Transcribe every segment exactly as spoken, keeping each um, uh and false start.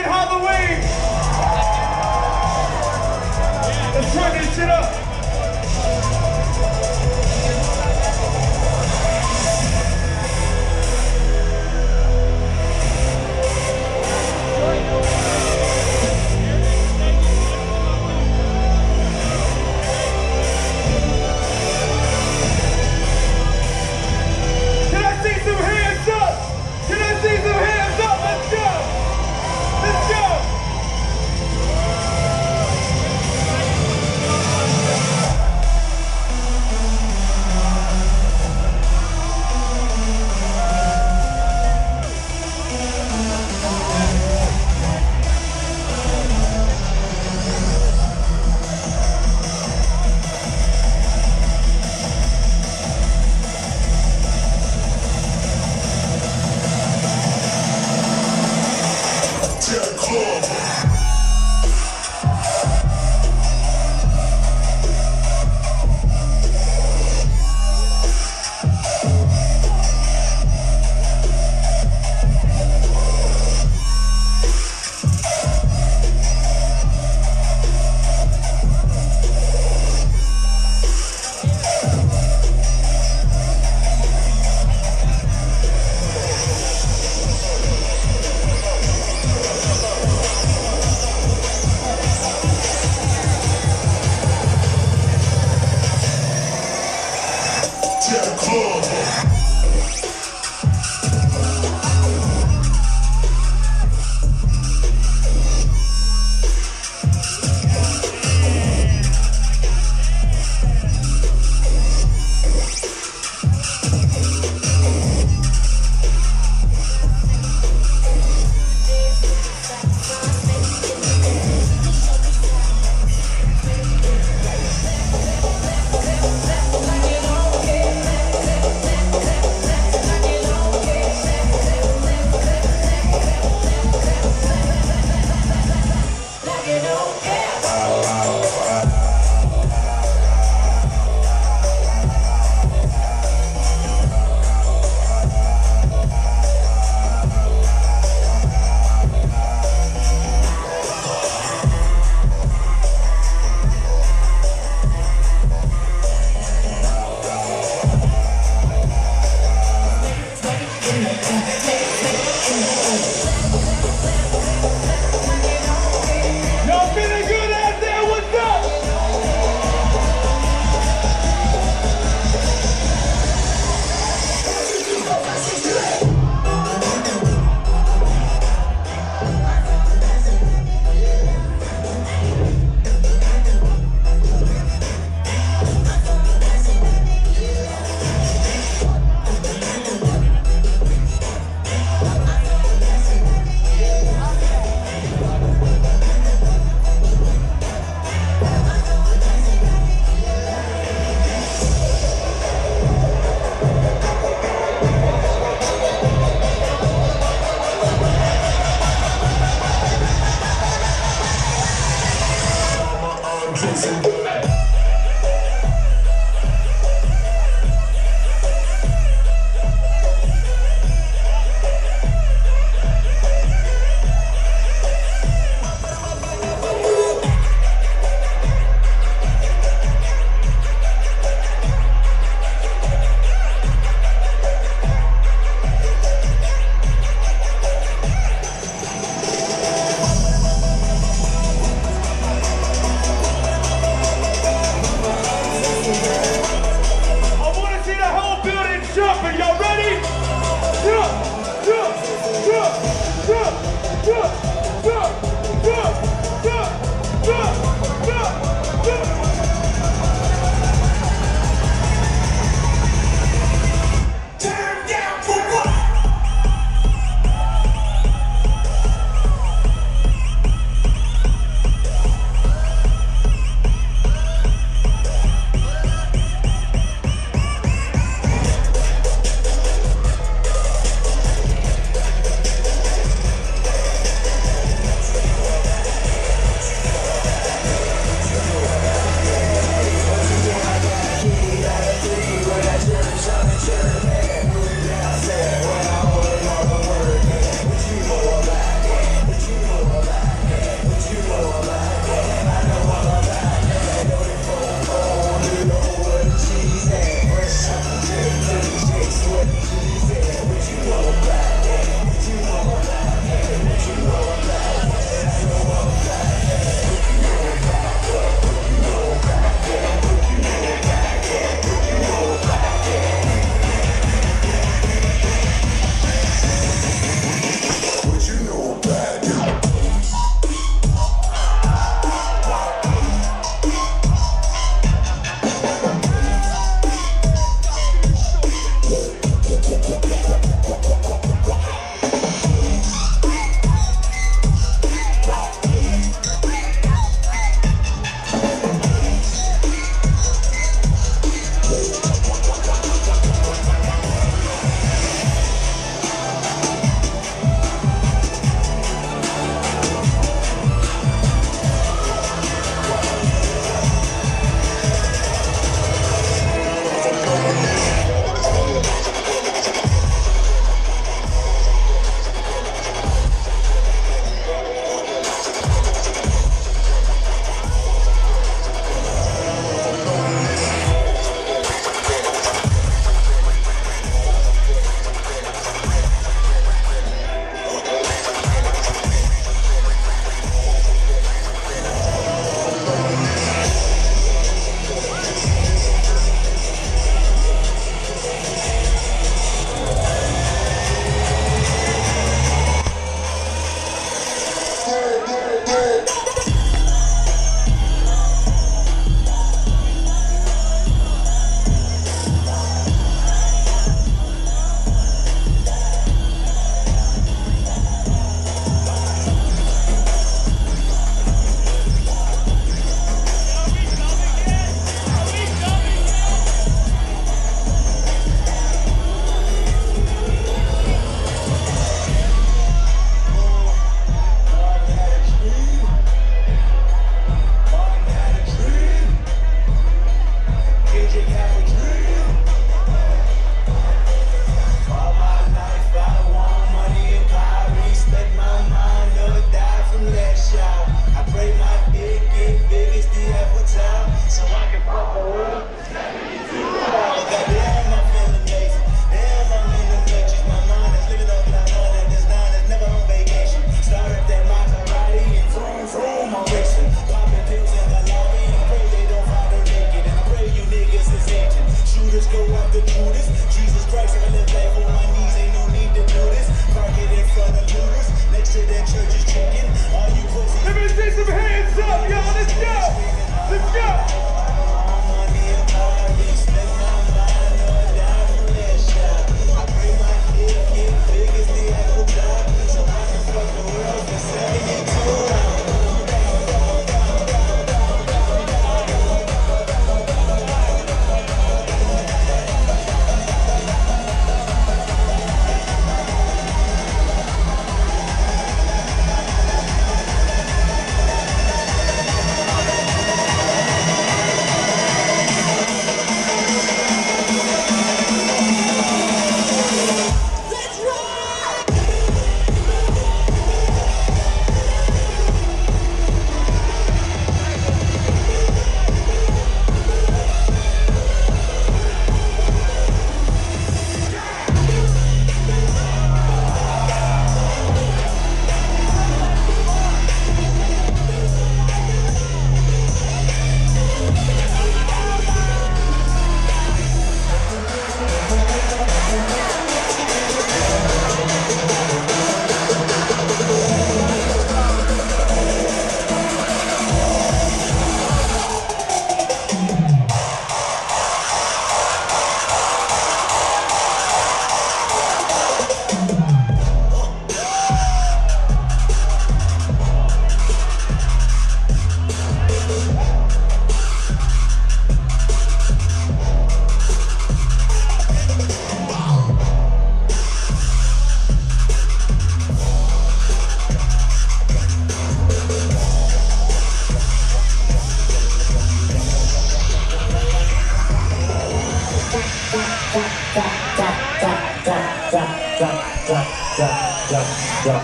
fucking Halloween! Let's turn this shit up! Let's go!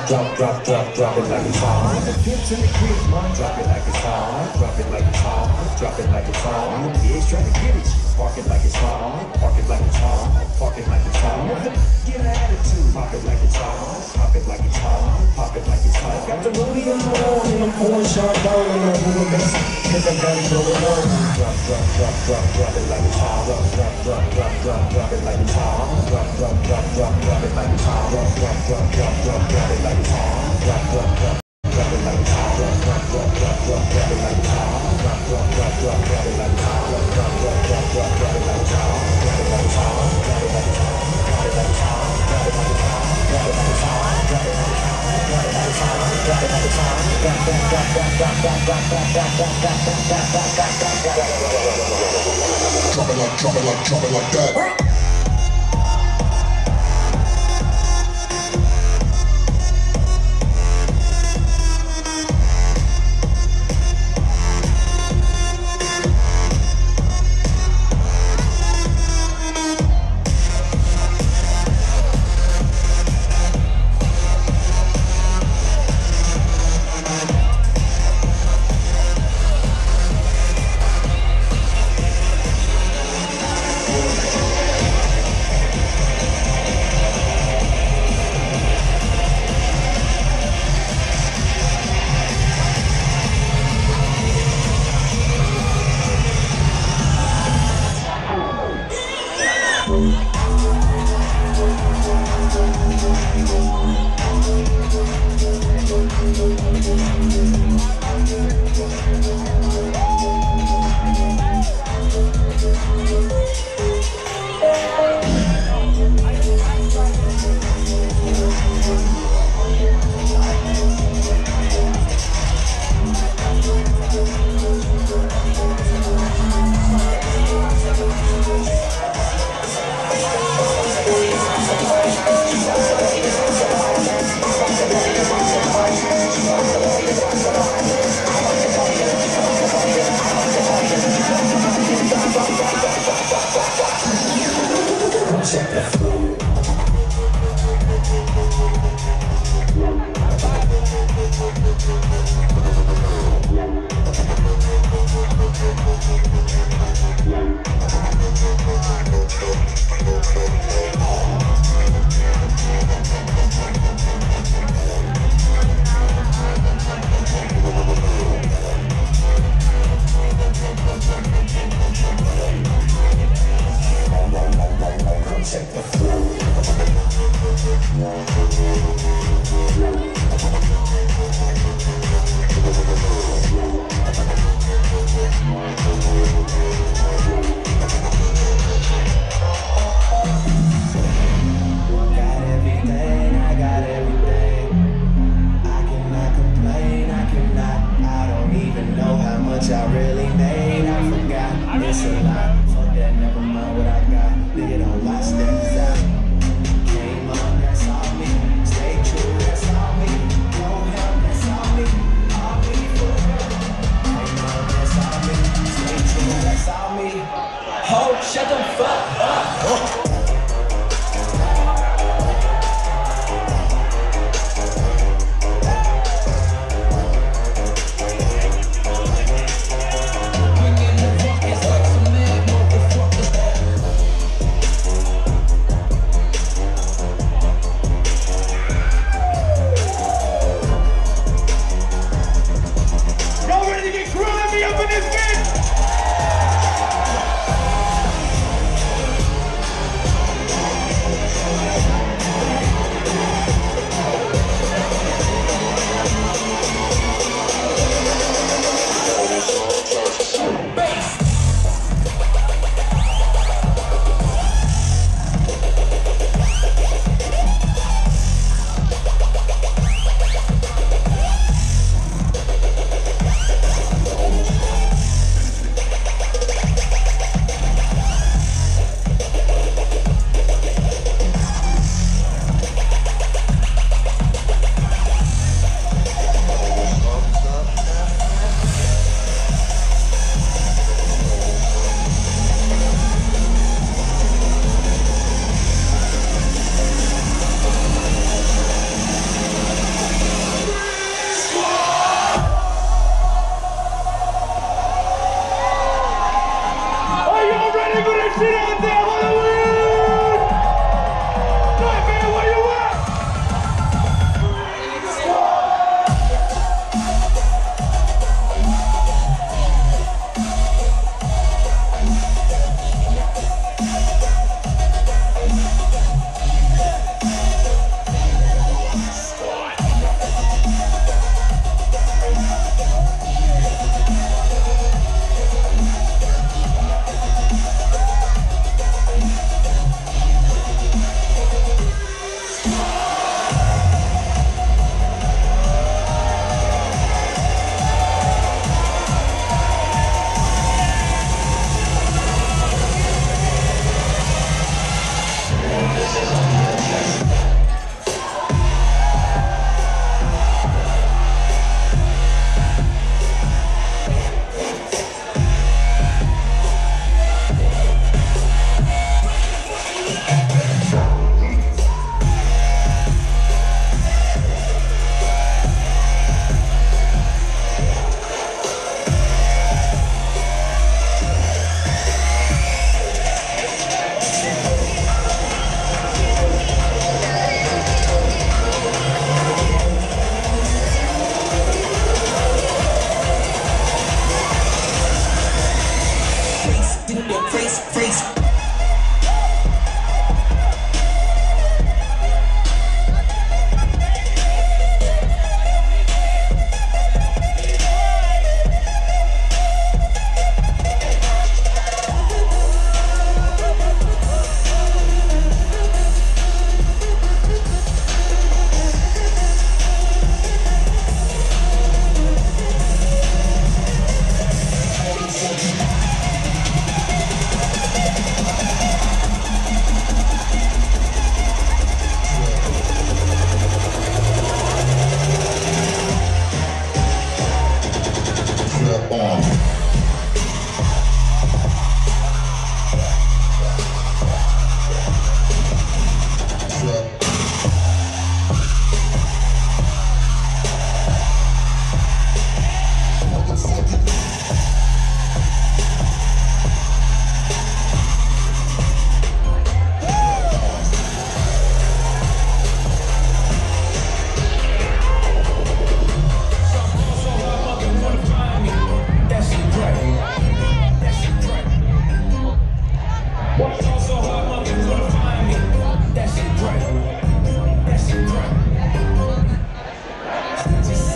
drop, drop, drop, drop it like it's hot. The pips in the crib, man, drop it like it's hot. Drop it like it's hot, drop it like it's hot. Bitch, try to get it, park it like it's hot. Park it like it's hot, park it like it's hot. Get an attitude, pop it like it's hot. Pop it like it's hot, pop it like it's hot. Got the rollie on the wall and I'm pouring Chardonnay and I'm moving this, cause I got it going on. Drop, drop, drop, drop, drop it like it's hot. Drop, drop, drop, drop, drop, drop it like it's hot. Drop, drop, drop, drop, drop it like it's hot. Drop, drop, drop, drop, drop, drop it like it's hot. Drop, drop, drop, drop it like it's hot. Drop, drop, drop, drop, drop, drop it like it's hot. Drop, drop, drop, drop, drop it like it's hot. Drop, drop, drop, drop, drop, drop it like it's hot. Drop it like it's hot. Drop it like it's hot. Drop it like it's hot. Drop it like it's hot. Drop it like it's hot. Drop it like it's hot. Drop it like it's hot. Drop it like it's hot. Drop, drop, drop, drop, drop, drop, drop, drop, drop, drop, drop, drop, drop, drop, drop, drop, drop. Drop it like, drop it like, drop it like that.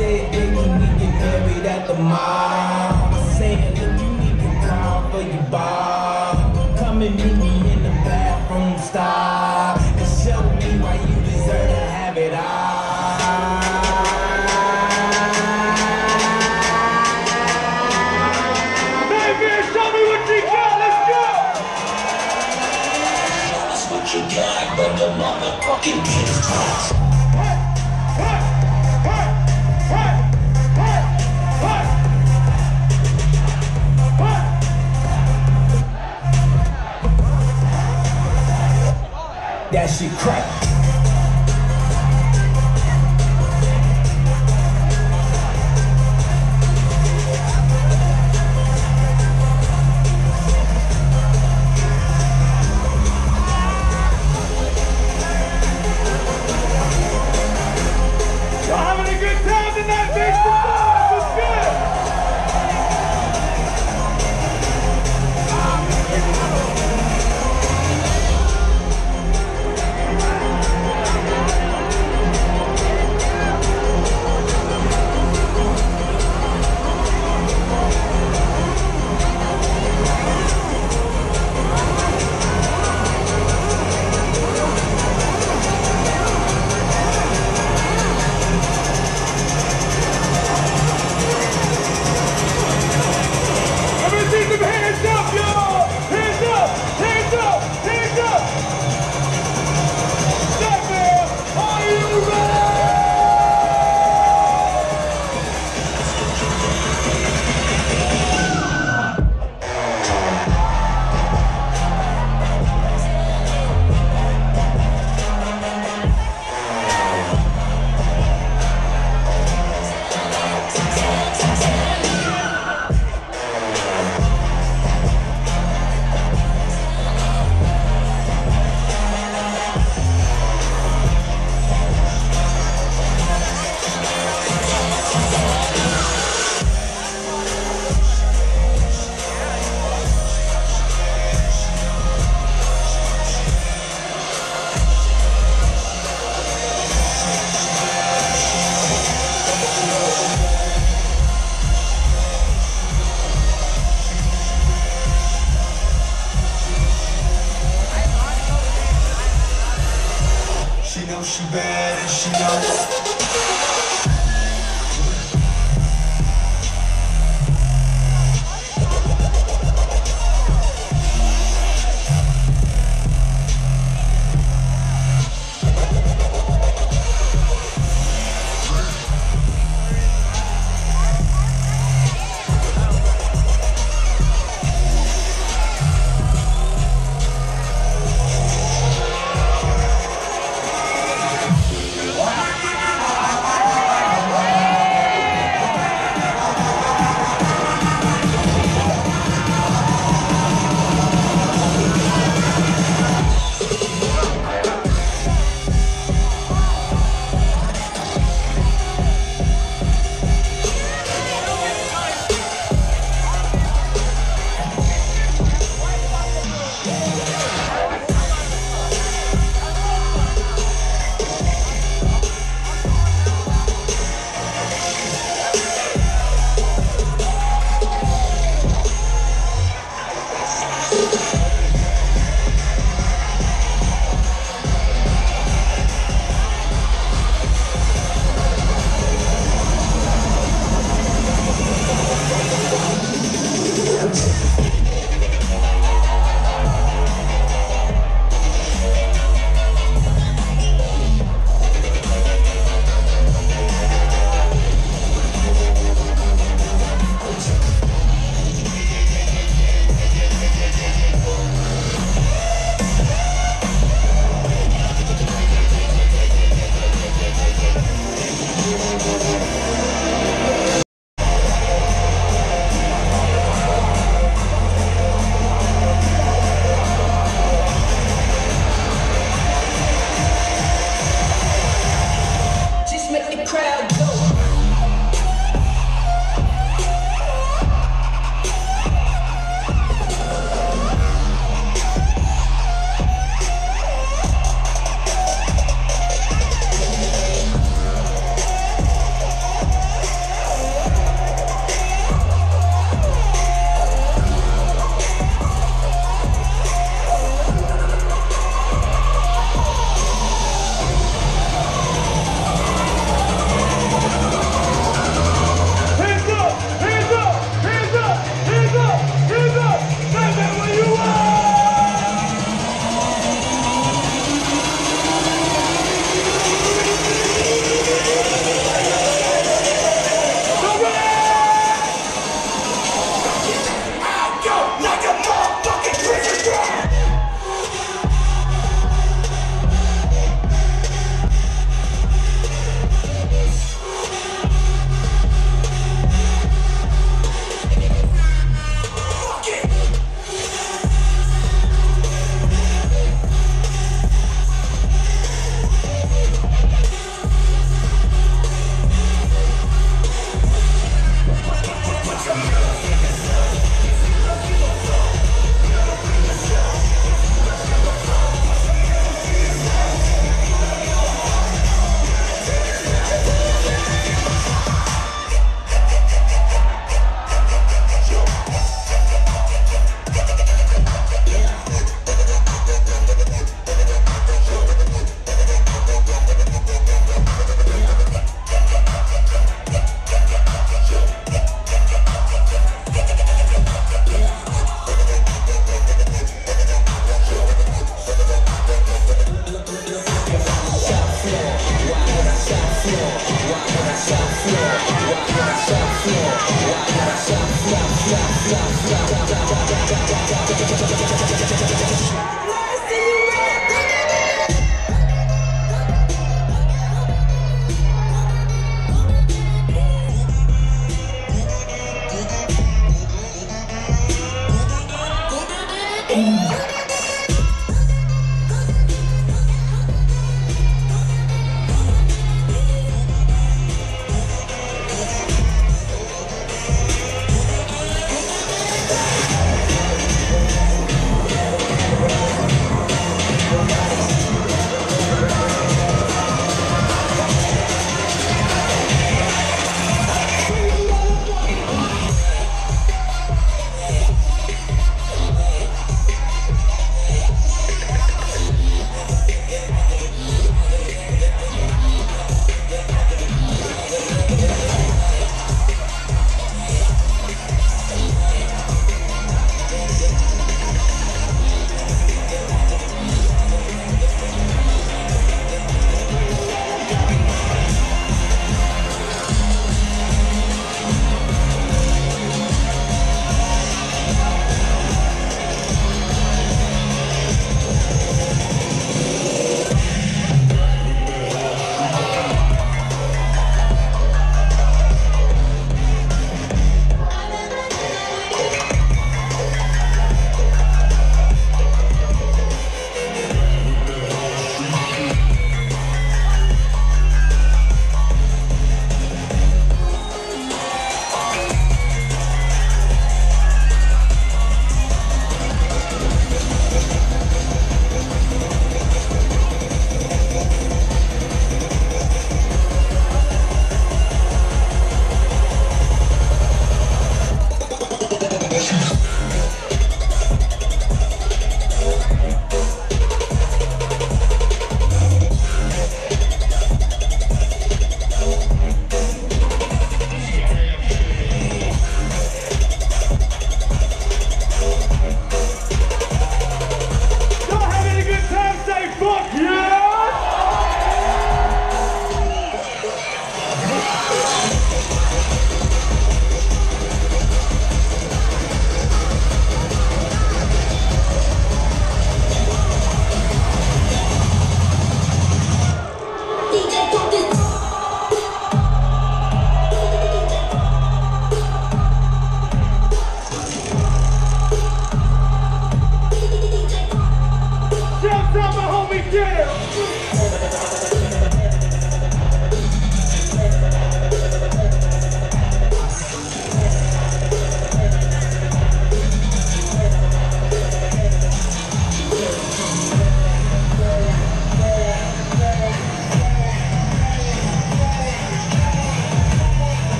said, baby, we get married at the mall. I said, look, you need to call for your bar. Come and meet me in the bathroom style and show me why you deserve to have it all. Baby, show me what you got, let's go! Show us what you got, but the motherfucking kid's tough. That shit crack. Y'all having a good time tonight, big boys? It's good.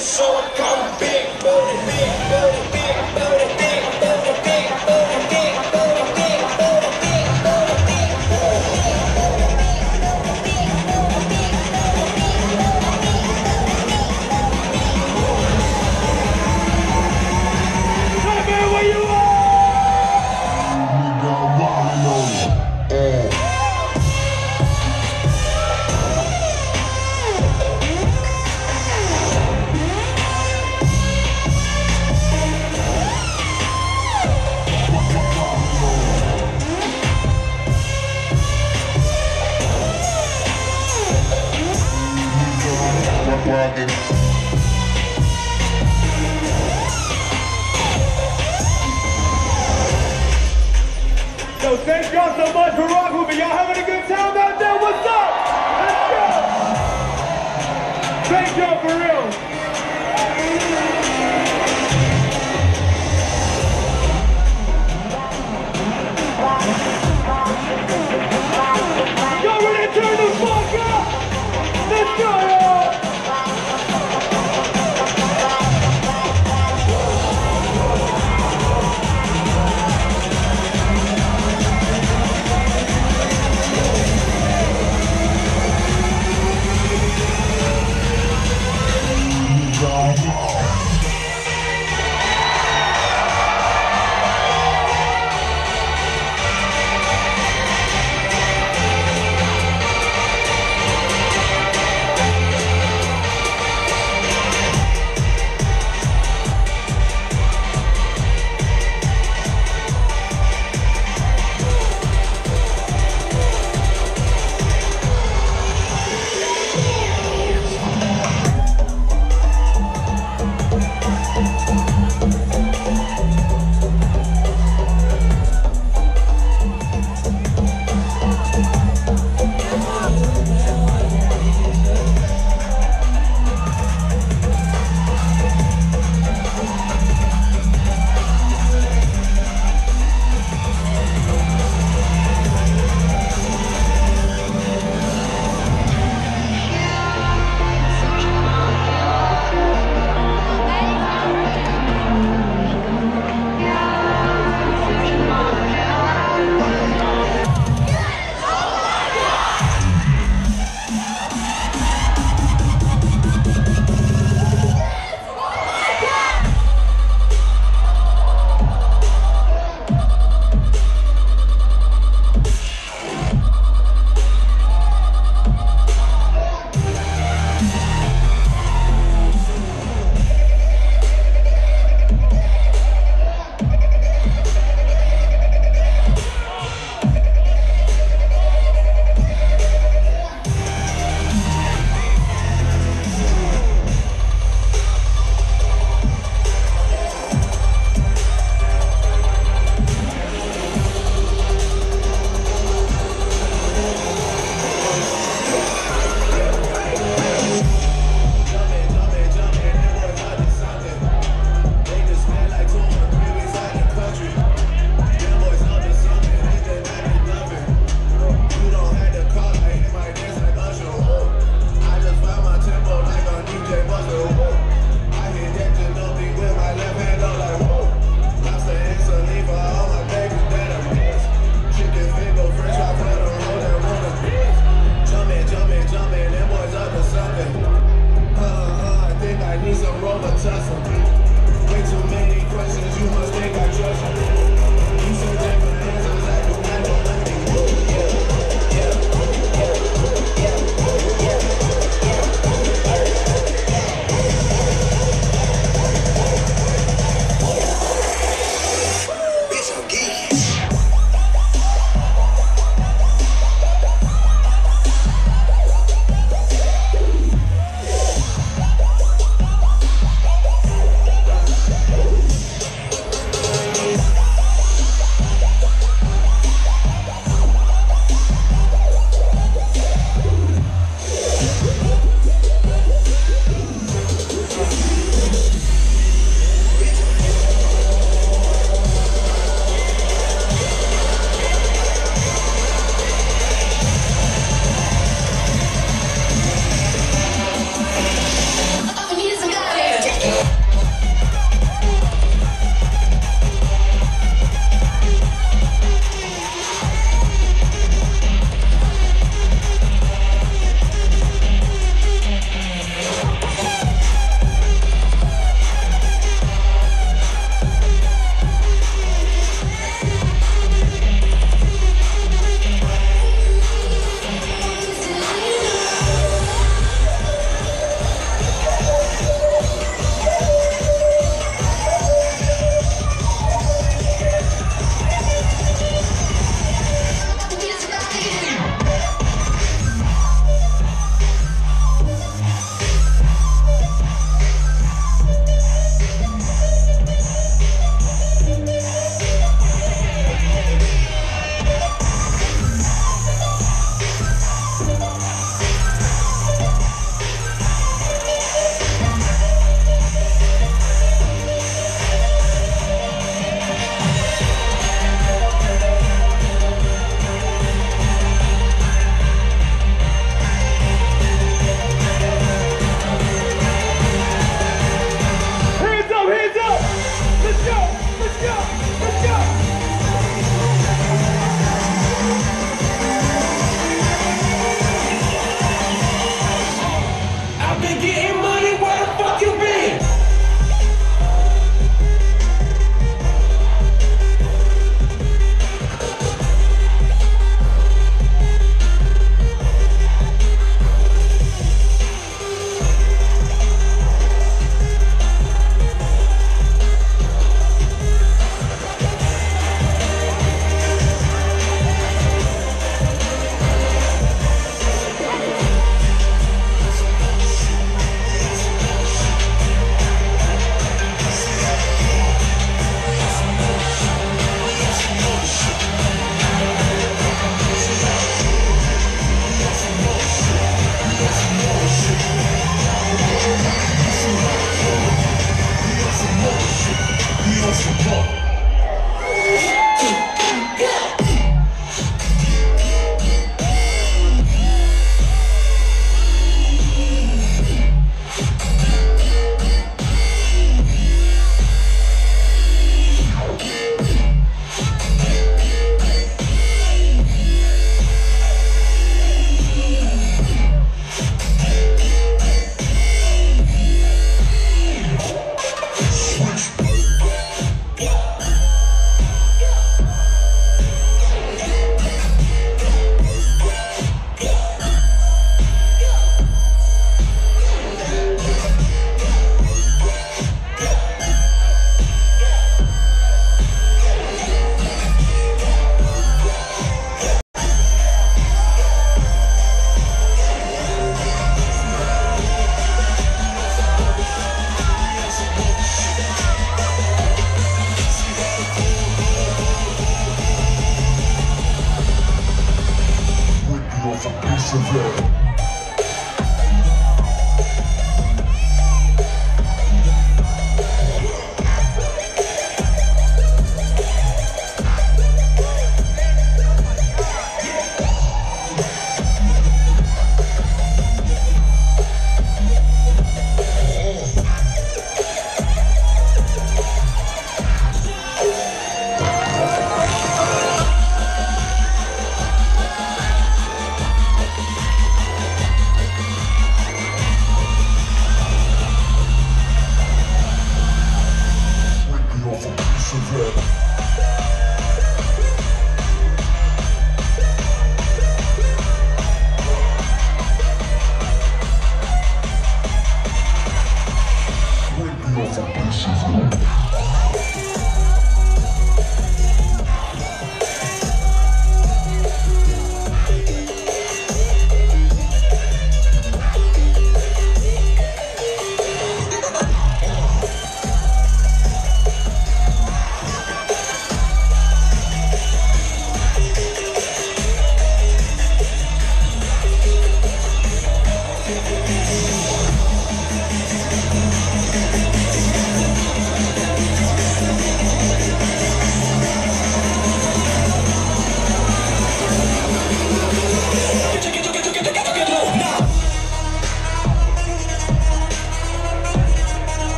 short, come big booty, big booty, big booty, big booty, big booty, big booty, big booty, big booty, big Hey man, where you at? Yo, thank y'all so much for rocking with me. Y'all having a good time out there? What's up? Let's go. Thank y'all for real. Y'all ready to turn the fuck up? Let's go, y'all.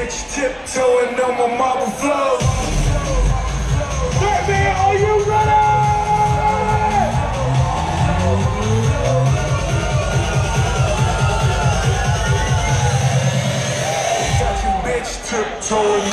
bitch tiptoeing on my marble floor. Baby, are you ready? Got you bitch tiptoeing.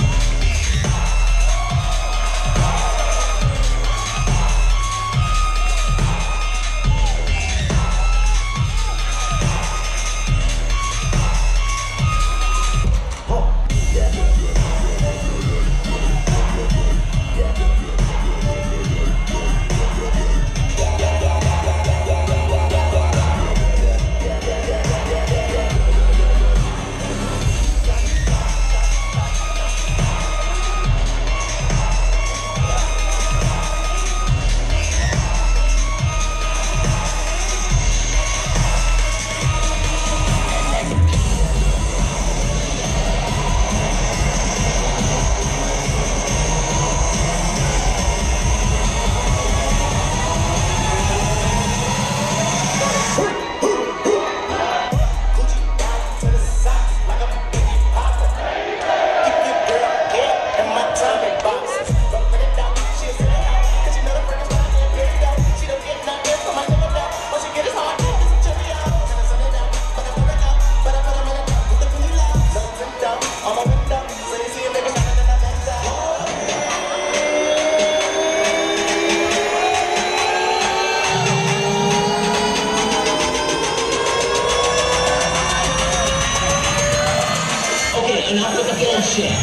Enough with the bullshit.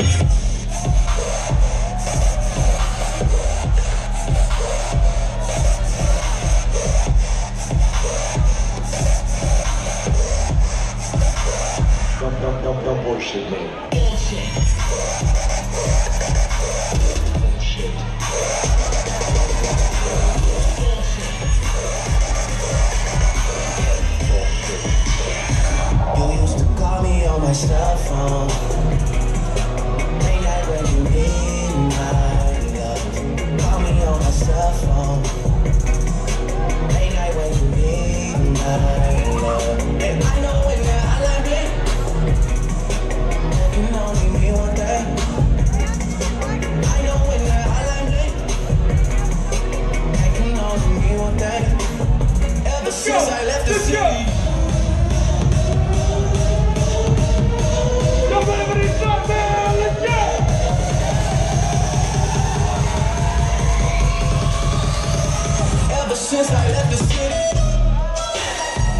Don't, don't, don't, don't bullshit me. Bullshit. Bullshit. You used to call me on my cell phone. Late night when you need my love. Call me on my cell phone. Late night when you need my love. And I know when you're out like me, that can only mean one thing. I know when you're out like me, that can only mean one thing. Ever since I left the city. Ever since I left the city,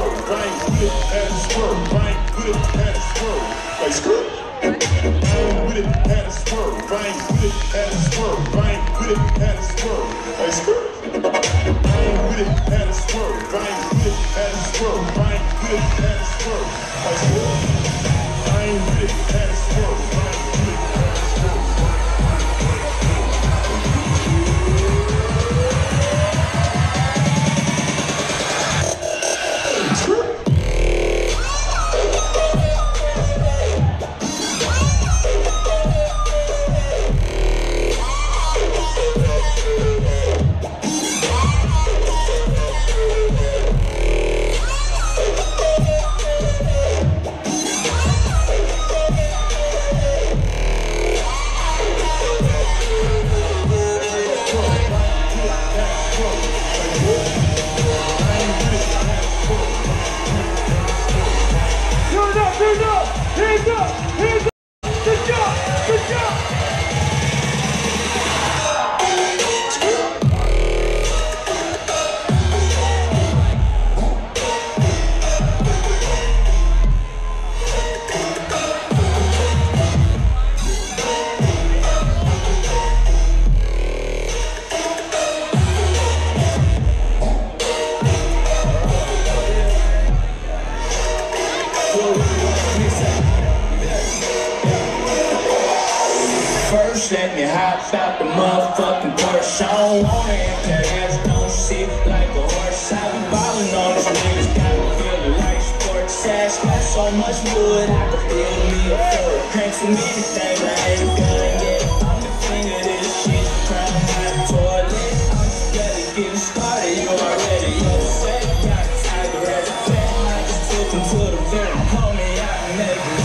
swerve. I ain't with it, had a swerve. I ain't with it, had a swerve. Like skirt. I ain't with it, had a swerve. I ain't with it, had a swerve. I ain't with it, had a swerve. Like skirt. I ain't with it, had a swerve. I ain't with it, had a swerve. I ain't with it, had a swerve. Like skirt. I ain't with it, had a swerve. I ain't with it, had a swerve. Hands up! Hands up! Good job! Good job! First, let me hop out the motherfucking Porsche. I don't wanna have that ass, don't sit like a horse. I be ballin' on these niggas, got me feelin' like sports. Sash got so much wood, I could build me a fort. Crank some anything, but I ain't gun yet. I'm the king of this shit, crown my toilet. I'm just barely getting started, you already upset. Got a tiger as a pet, I just took him to the vet. Homie, I can make it.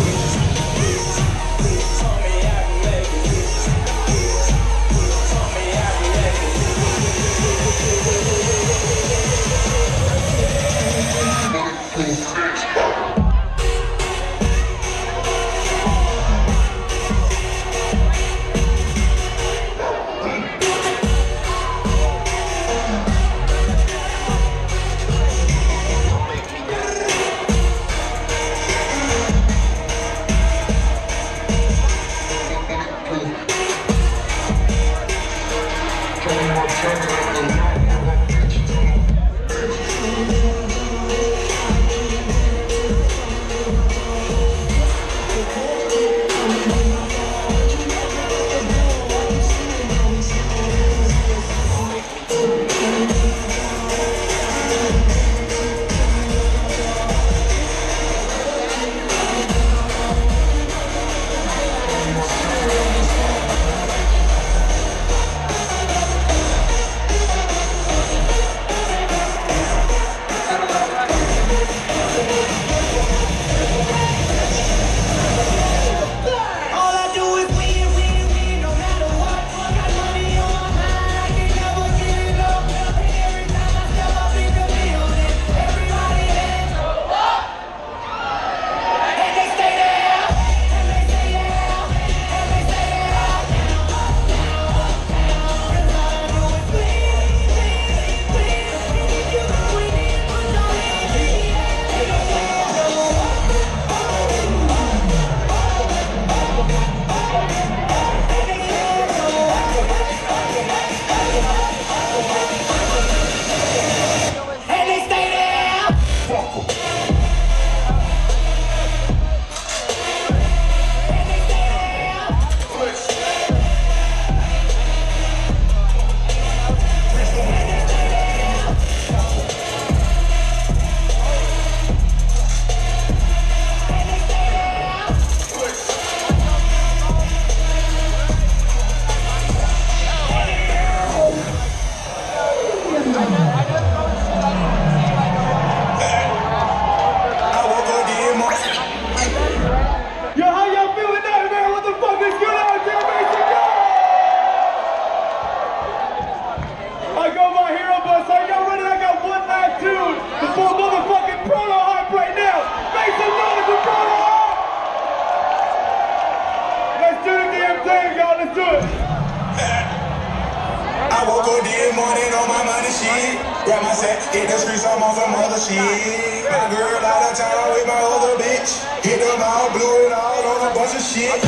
on my set. Hit the streets, I'm on some other shit. My girl out of town with my other bitch. Hit them out, blew it out on a bunch of shit.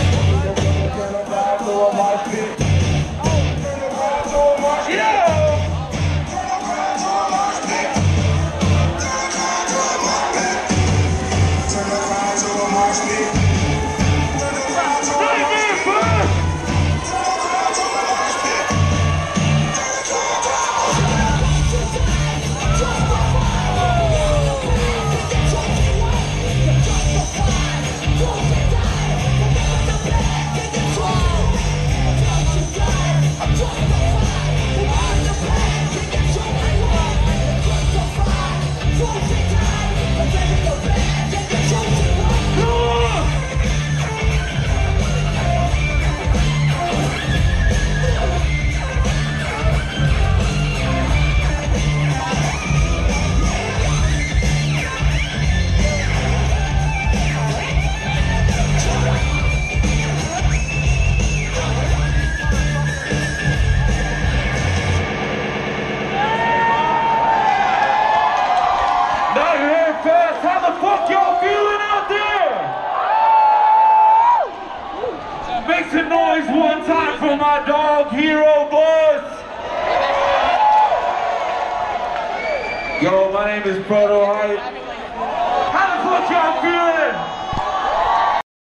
Make some noise one time for my dog, Herobust. Yo, my name is Proto Hype.